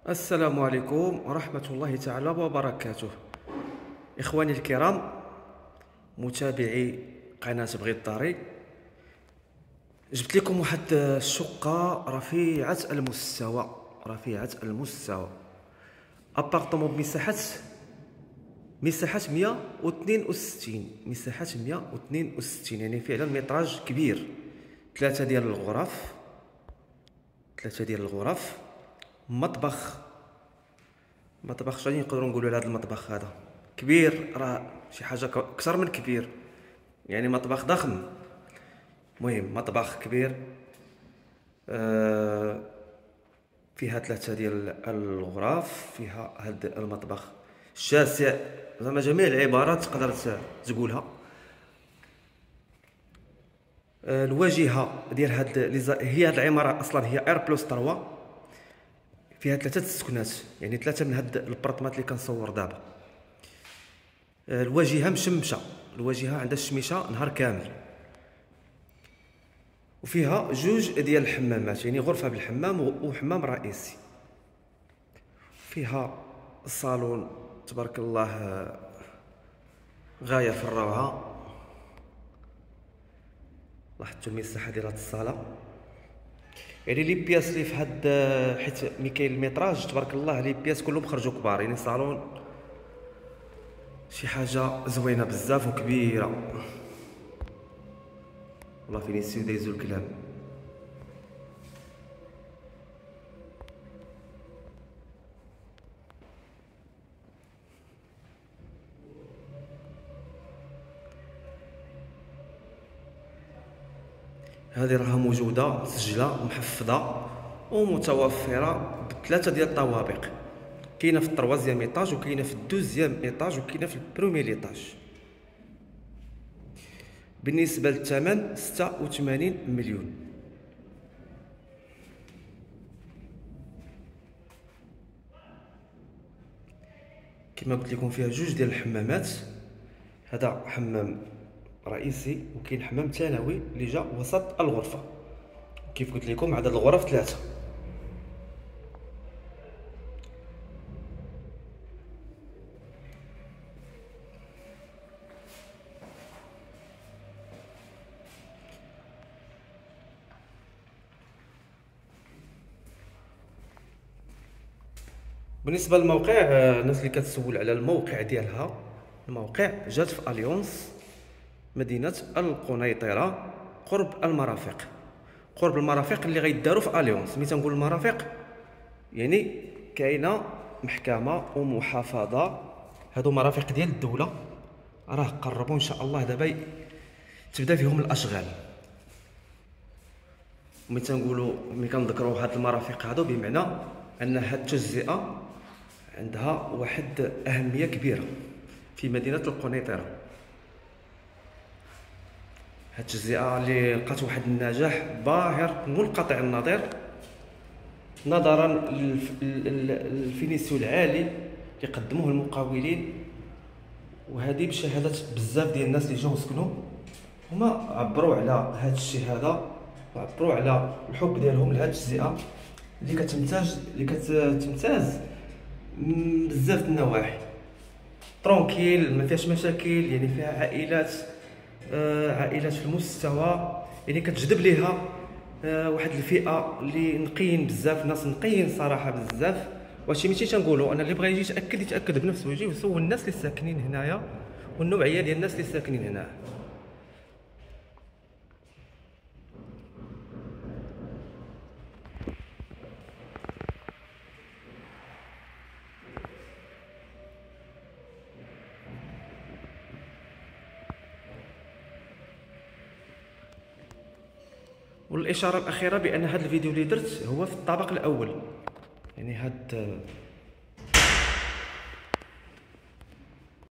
السلام عليكم ورحمة الله تعالى وبركاته. إخواني الكرام، متابعي قناة بغي الطريق، جبت لكم واحد الشقة رفيعة المستوى. أبارتمون بمساحة 162 يعني فعلا متراج كبير. ثلاثة ديال الغرف، مطبخ شنو نقدروا نقولوا على هذا المطبخ؟ هذا كبير، راه شي حاجه اكثر من كبير، يعني مطبخ ضخم. المهم مطبخ كبير، فيها ثلاثه ديال الغرف، فيها هذا المطبخ شاسع، زعما جميع العبارات تقدر تقولها. الواجهه ديال هي هاد العماره اصلا هي اير بلس 3، فيها ثلاثه سكنات، يعني ثلاثه من هاد البرطمات اللي كنصور دابا. الواجهه مشمشه، الواجهه عندها الشميشه نهار كامل، وفيها جوج ديال الحمامات، يعني غرفه بالحمام وحمام رئيسي. فيها الصالون تبارك الله غايه في الروعه. لاحظتوا المساحه ديال هاد الصاله، يعني لي بياس اللي في هاد حيت ملي كاين الميتراج تبارك الله لي بياس كلهم خرجوا كبار، يعني صالون شي حاجه زوينه بزاف وكبيره. والله فين يسيو دايزو الكلام. هذه راها موجوده مسجله محفظه ومتوفره بثلاثه ديال الطوابق، كاينه في الطروازيام ايطاج وكاينه في الدوزيام ايطاج وكاينه في البروميير ايطاج. بالنسبه للثمن 86 مليون. كما قلت لكم فيها جوج ديال الحمامات، هذا حمام رئيسي وكاين حمام ثانوي اللي جا وسط الغرفه. كيف قلت لكم عدد الغرف ثلاثه. بالنسبه للموقع، الناس اللي كتسول على الموقع ديالها، الموقع جات في اليونس، مدينه القنيطره، قرب المرافق اللي غيداروا في اليونس. ملي تنقول المرافق يعني كاينه محكمه ومحافظه، هادو مرافق ديال الدوله، راه قربوا ان شاء الله دابا تبدا فيهم الاشغال. ملي كنذكروا هاد المرافق هادو بمعنى ان هاد التجزئه عندها واحد اهميه كبيره في مدينه القنيطره. هاد التجزئه اللي لقات واحد النجاح باهر منقطع النظير، نظرا للفينيسيو العالي اللي قدموه المقاولين، وهذه بشهاده بزاف ديال الناس اللي جاو سكنوا، هما عبروا على هذا الشيء هذا، وعبروا على الحب ديالهم لهاد التجزئه اللي كتمتاز بزاف النواحي. ترونكيل، ما فيهاش مشاكل، يعني فيها عائلات في المستوى، يعني كتجذب ليها واحد الفئه اللي نقيين بزاف، ناس نقيين صراحه بزاف. وهادشي ماشي تنقولوا، انا اللي بغى يجي يتاكد بنفسه، يجي ويسول الناس اللي ساكنين هنايا والنوعيه ديال الناس اللي ساكنين هنا. والاشاره الاخيره بان هذا الفيديو اللي درت هو في الطابق الاول، يعني هاد